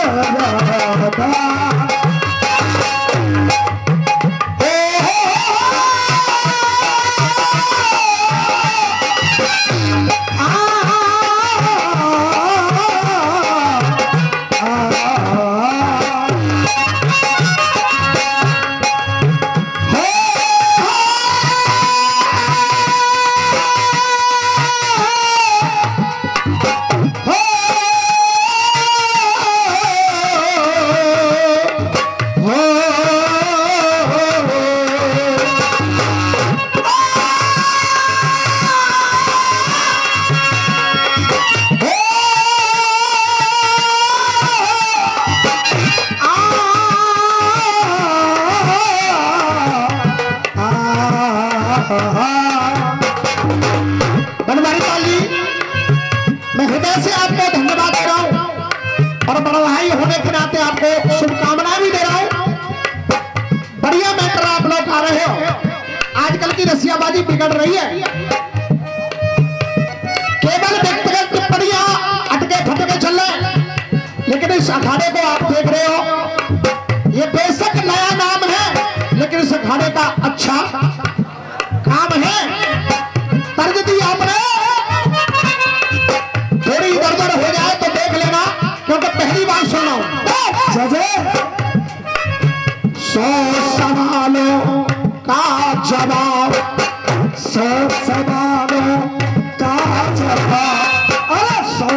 बनवारी लाल जी, मैं हृदय से आपको धन्यवाद दे रहा हूँ और बड़ा भाई होने के नाते आपको शुभकामनाएं भी दे रहा हूँ। बढ़िया मैटर आप लोग आ रहे हो। आजकल की रसियाबाजी बिगड़ रही है, केवल व्यक्तिगत टिप्पणियां अटके फटके चल रहे हैं, लेकिन इस अखाड़े को आप देख रहे हो, ये बेशक नया नाम है लेकिन इस अखाड़े का अच्छा काम है। तर्ज दी आपने, थोड़ी इधर उधर हो जाए तो देख लेना, क्योंकि पहली बार सुना हूं। 100 सवालों का जवाब, 100 सवालों का जवाब, 100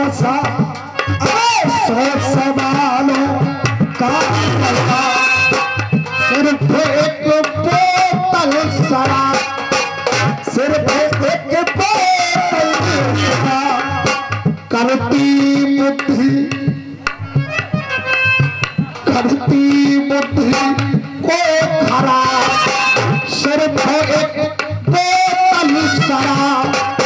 सवालों का जवाब, सिर्फ एक बोतल शराब, सिर्फ एक बोतल शराब करती बुद्धि को खराब, सिर्फ एक बोतल शराब।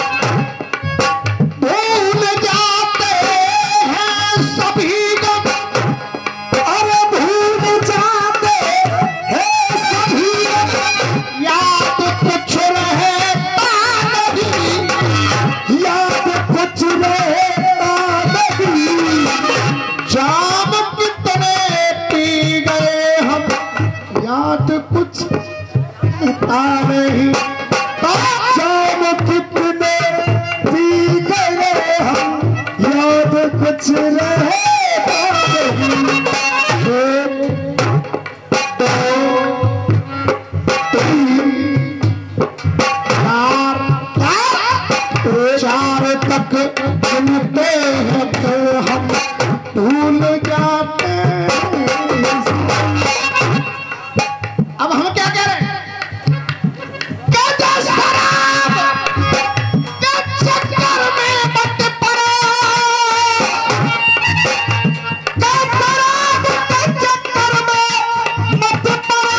भूल जाते हैं सभी गम, अरे भूल जाते हैं सभी गम, याद कुछ रहता नहीं, याद कुछ रहता नहीं, जाम कितने पी गए हम, याद कुछ रहता नहीं, जाम कितने पी गए हम, याद कुछ रहता नहीं। 1 2 3 4 तक गिनते हैं तो हम भूल जाते हैं। अब हम क्या कह रहे हैं? शराब के चक्कर में मत पड़ो, शराब के चक्कर में मत पड़ो,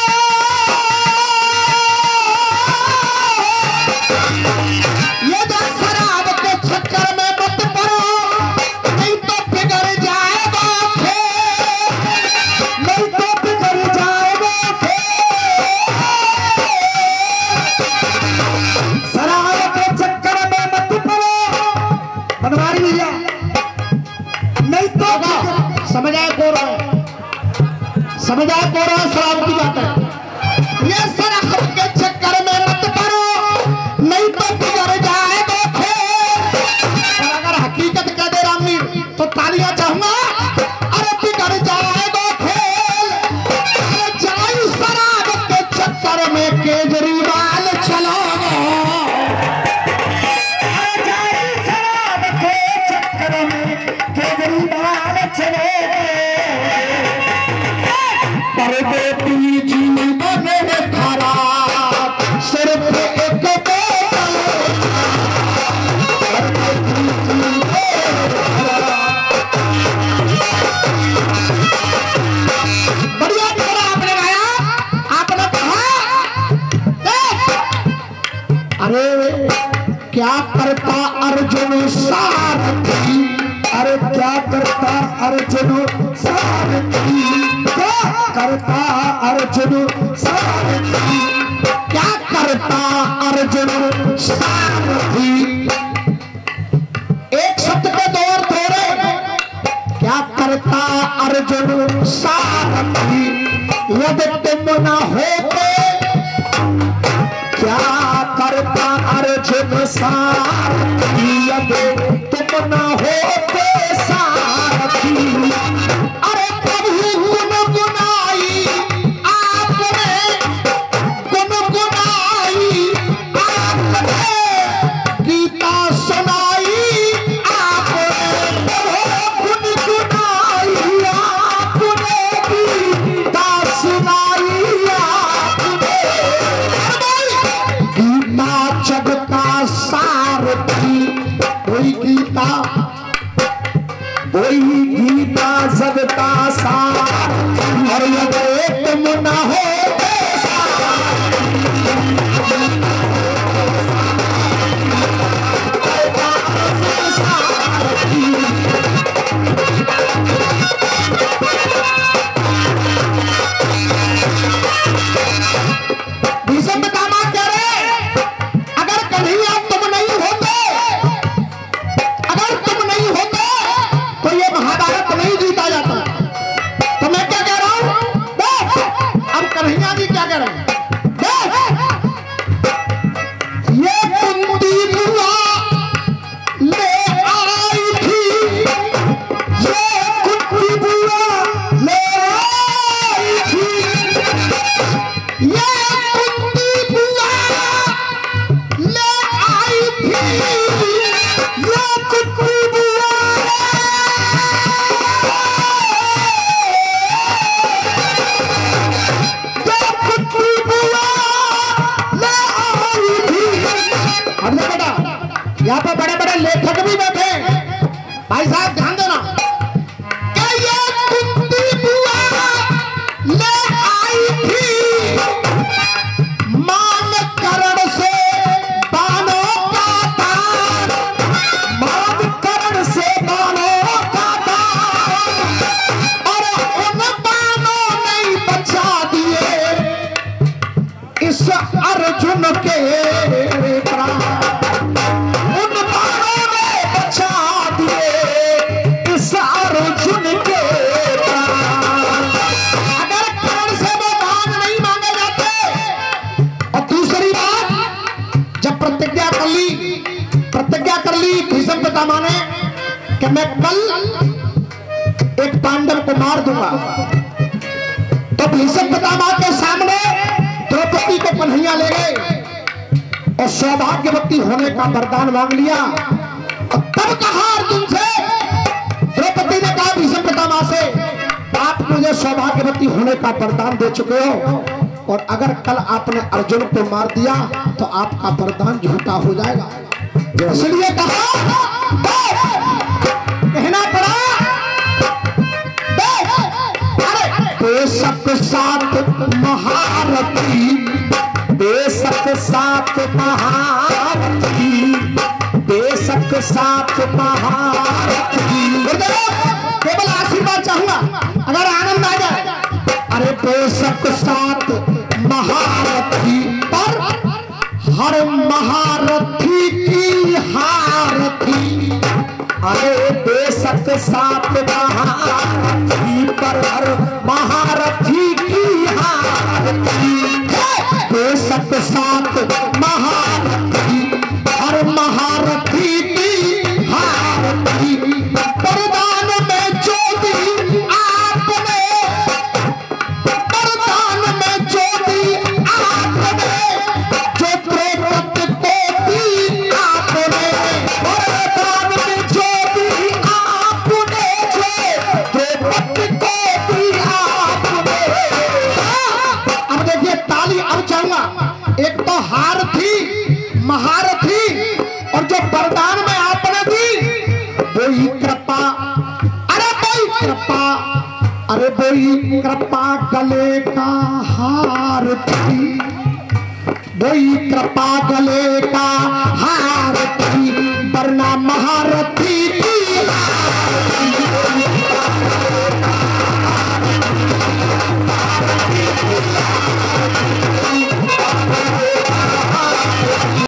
ये जो शराब के चक्कर में मत पड़ो, नहीं तो बिगड़ जाएगा खेल, नहीं तो बिगड़ जाएगा खेल। शराब के चक्कर में मत पड़ो बनवारी भैया, नहीं तो समझ आए को रहा है, समझ आए को रहा है, शराब की बात है। ये शराब के चक्कर में मत पड़ो, नहीं तो बिगड़ जाएगा खेल। और अगर हकीकत कह दे रामवीर तो तालियां चाहूंगा। अरे बिगड़ जाएगा खेल, अरे जाई शराब के चक्कर में केजरीवाल चलो, शराब के चक्कर में केजरीवाल चले, पर्दे की जीवन में खराब, सिर्फ एक बोतल, पर्दे की जीवन खराब। बढ़िया निकला आपने गाया, आपने कहा अरे क्या करता अर्जुन सारथी, अरे क्या करता अर्जुन सारथी, क्या करता अर्जुन सारथी, क्या करता अर्जुन सारथी। एक शब्द पे 2 अर्थ हो रहे, क्या करता अर्जुन सारथी, यदि तुम न होते क्या करता अर्जुन सारथी, यदि तुम न होते सारथी। अरे प्रभु गुनगुनाई आपने, गुनगुनाई आपने, गीता सुनाई आपने, गुनगुनाई आपने, गीता सुनाई आपने। गीता जग का सारथी, वही गीता, वही गीता जग का सारथी, और यदि तुम न हो यहाँ पे बड़े बड़े लेखक भी बैठे भाई साहब, ध्यान देना। क्या ये कुंती बुआ ले आई थी मान करण से बानों का दान, मान करण से बानों का दान, और उन बानों ने बचा दिए इस अर्जुन के प्राण, प्रतिज्ञा कर ली भीष्म पितामह ने कि मैं कल एक पांडव को मार दूंगा। तो भीष्म पितामह के सामने द्रौपदी को कन्हैया ले गए और सौभाग्यवती होने का वरदान मांग लिया। और तब कहा अर्जुन से, द्रौपदी ने कहा भीष्म पितामह से, आप मुझे सौभाग्यवती होने का वरदान दे चुके हो, और अगर कल आपने अर्जुन को मार दिया तो आपका वरदान झूठा हो जाएगा। इसलिए कहा, कहना पड़ा, बेशक सात महारथी, बेशक सात महारथी, बेशक सात महारथी। केवल आशीर्वाद चाहूंगा, अगर आनंद आ जाए। अरे बेशक सात महारथी, पर हर महारथी की हारथी। अरे बेशक सात महारथी, पर हर महारथी की हारथी। बेशक सात महारथी, हर महारथी की हारथी। वरदान में जो दी आपने, वरदान में जो दी आपने, जो द्रौपदी को दी आपने, वरदान में जो दी आपने, जो द्रौपदी को दी आपने। अब देखिए ताली, अब चाहूंगा, एक तो हार थी, महारथी, और जो वरदान में आपने दी वही कृपा। अरे वही कृपा, अरे वही कृपा गले का हार थी, वही कृपा गले का